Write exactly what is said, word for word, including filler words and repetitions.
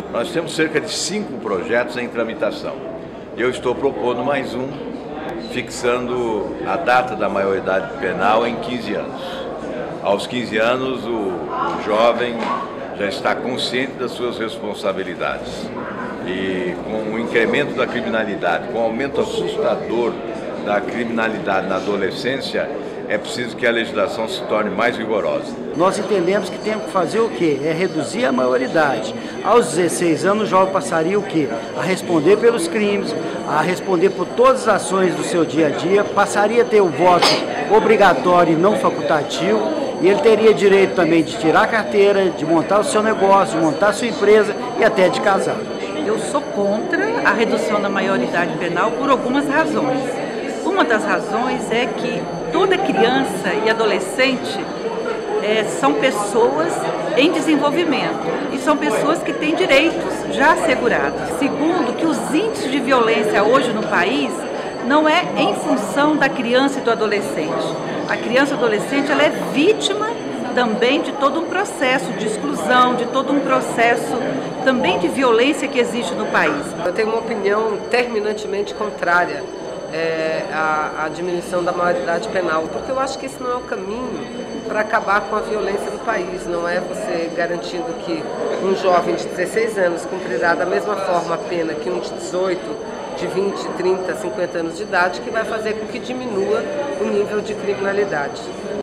Nós temos cerca de cinco projetos em tramitação. Eu estou propondo mais um, fixando a data da maioridade penal em quinze anos. Aos quinze anos, o, o jovem já está consciente das suas responsabilidades. E com o incremento da criminalidade, com o aumento assustador da criminalidade na adolescência, é preciso que a legislação se torne mais rigorosa. Nós entendemos que temos que fazer o quê? É reduzir a maioridade. Aos dezesseis anos, o jovem passaria o quê? A responder pelos crimes, a responder por todas as ações do seu dia a dia, passaria a ter o voto obrigatório e não facultativo, e ele teria direito também de tirar a carteira, de montar o seu negócio, de montar a sua empresa e até de casar. Eu sou contra a redução da maioridade penal por algumas razões. Uma das razões é que toda criança e adolescente é, são pessoas em desenvolvimento e são pessoas que têm direitos já assegurados. Segundo, que os índices de violência hoje no país não é em função da criança e do adolescente. A criança e o adolescente ela é vítima também de todo um processo de exclusão, de todo um processo também de violência que existe no país. Eu tenho uma opinião terminantemente contrária É, a, a diminuição da maioridade penal, porque eu acho que esse não é o caminho para acabar com a violência no país. Não é você garantindo que um jovem de dezesseis anos cumprirá da mesma forma a pena que um de dezoito, de vinte, trinta, cinquenta anos de idade, que vai fazer com que diminua o nível de criminalidade.